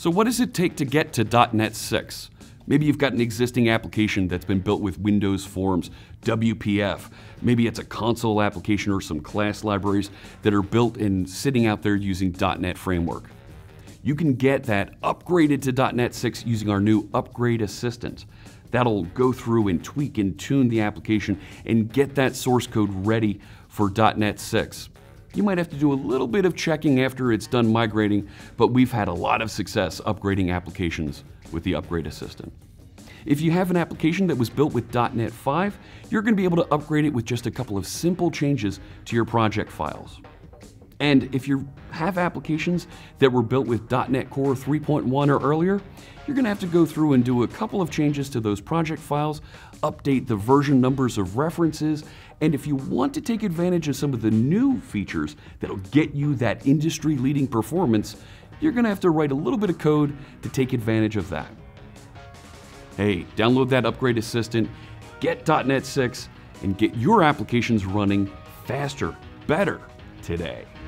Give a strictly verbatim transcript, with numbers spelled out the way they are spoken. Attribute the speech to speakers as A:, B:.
A: So what does it take to get to dot net six? Maybe you've got an existing application that's been built with Windows Forms, W P F. Maybe it's a console application or some class libraries that are built and sitting out there using dot net Framework. You can get that upgraded to dot net six using our new Upgrade Assistant. That'll go through and tweak and tune the application and get that source code ready for dot net six. You might have to do a little bit of checking after it's done migrating, but we've had a lot of success upgrading applications with the Upgrade Assistant. If you have an application that was built with dot net five, you're going to be able to upgrade it with just a couple of simple changes to your project files. And if you have applications that were built with dot net Core three point one or earlier, you're going to have to go through and do a couple of changes to those project files, update the version numbers of references, and if you want to take advantage of some of the new features that'll get you that industry-leading performance, you're going to have to write a little bit of code to take advantage of that. Hey, download that Upgrade Assistant, get dot net six, and get your applications running faster, better today.